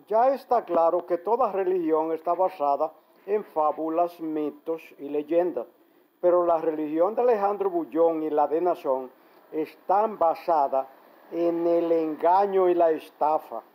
Ya está claro que toda religión está basada en fábulas, mitos y leyendas, pero la religión de Alejandro Bullón y la de Nazón están basadas en el engaño y la estafa.